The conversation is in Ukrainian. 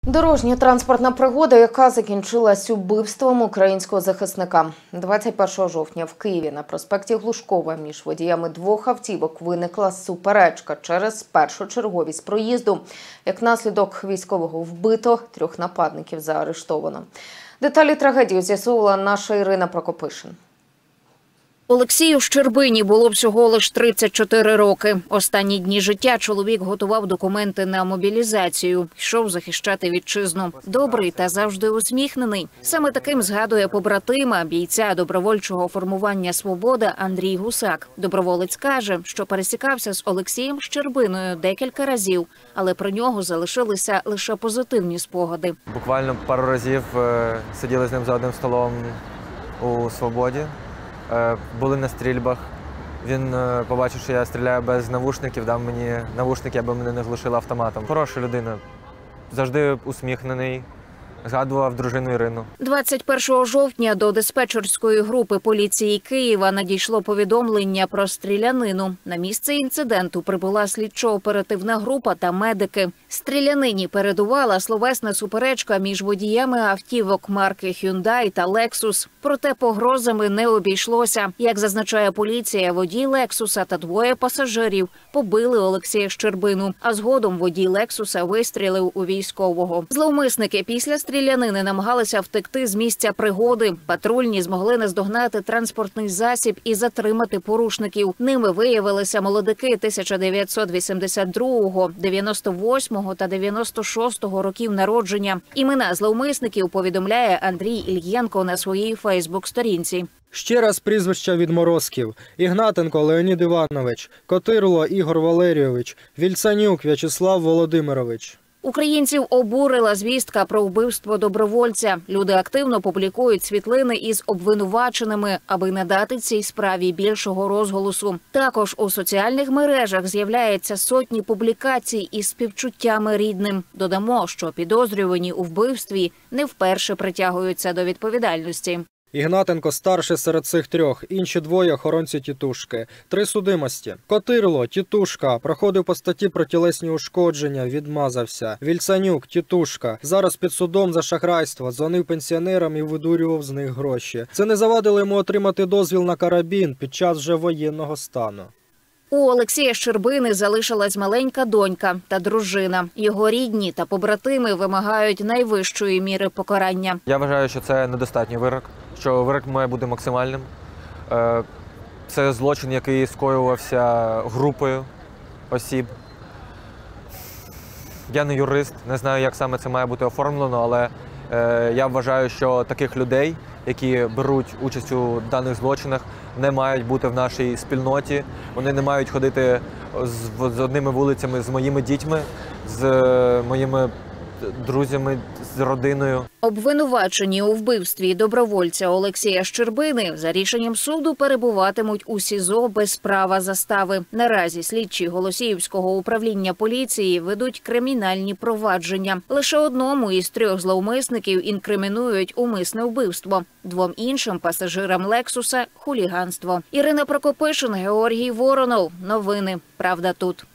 Дорожня транспортна пригода, яка закінчилась убивством українського захисника. 21 жовтня в Києві на проспекті Глушкова між водіями двох автівок виникла суперечка через першочерговість проїзду. Як наслідок військового вбито, 3 нападників заарештовано. Деталі трагедії з'ясовувала наша Ірина Прокопишин. Олексію Щербині було всього лише 34 роки. Останні дні життя чоловік готував документи на мобілізацію. Йшов захищати вітчизну. Добрий та завжди усміхнений. Саме таким згадує побратима, бійця добровольчого формування «Свобода» Андрій Гусак. Доброволець каже, що пересікався з Олексієм Щербиною декілька разів, але про нього залишилися лише позитивні спогади. Буквально пару разів сиділи з ним за одним столом у «Свободі». Були на стрільбах. Він побачив, що я стріляю без навушників, дав мені навушники, аби мене не глушили автоматом. Хороша людина, завжди усміхнений. Згадував дружину Ірину. 21 жовтня до диспетчерської групи поліції Києва надійшло повідомлення про стрілянину. На місце інциденту прибула слідчо-оперативна група та медики. Стрілянині передувала словесна суперечка між водіями автівок марки Hyundai та Lexus. Проте погрозами не обійшлося. Як зазначає поліція, водій Лексуса та 2 пасажирів побили Олексія Щербину, а згодом водій Лексуса вистрілив у військового. Зловмисники після стрілянини намагалися втекти з місця пригоди. Патрульні змогли наздогнати транспортний засіб і затримати порушників. Ними виявилися молодики 1982, 98 та 96 років народження. Імена зловмисників повідомляє Андрій Ільєнко на своїй фейсбук-сторінці. Ще раз прізвища відморозків: Ігнатенко Леонід Іванович, Котирло Ігор Валерійович, Вільцанюк В'ячеслав Володимирович. Українців обурила звістка про вбивство добровольця. Люди активно публікують світлини із обвинуваченими, аби надати цій справі більшого розголосу. Також у соціальних мережах з'являються сотні публікацій із співчуттями рідним. Додамо, що підозрювані у вбивстві не вперше притягуються до відповідальності. Ігнатенко старший серед цих 3, інші 2 – охоронці тітушки. 3 судимості. Котирло, тітушка, проходив по статті про тілесні ушкодження, відмазався. Вільцанюк, тітушка, зараз під судом за шахрайство, дзвонив пенсіонерам і видурював з них гроші. Це не завадило йому отримати дозвіл на карабін під час вже воєнного стану. У Олексія Щербини залишилась маленька донька та дружина. Його рідні та побратими вимагають найвищої міри покарання. Я вважаю, що це недостатній вирок, що вирок має бути максимальним. Це злочин, який скоювався групою осіб. Я не юрист, не знаю, як саме це має бути оформлено, але я вважаю, що таких людей, які беруть участь у даних злочинах, не мають бути в нашій спільноті. Вони не мають ходити з одними вулицями з моїми дітьми, з моїми друзями, з родиною. Обвинувачені у вбивстві добровольця Олексія Щербини за рішенням суду перебуватимуть у СІЗО без права застави. Наразі слідчі Голосіївського управління поліції ведуть кримінальні провадження. Лише одному із 3 зловмисників інкримінують умисне вбивство. 2 іншим пасажирам Лексуса – хуліганство. Ірина Прокопишин, Георгій Воронов. Новини. Правда тут.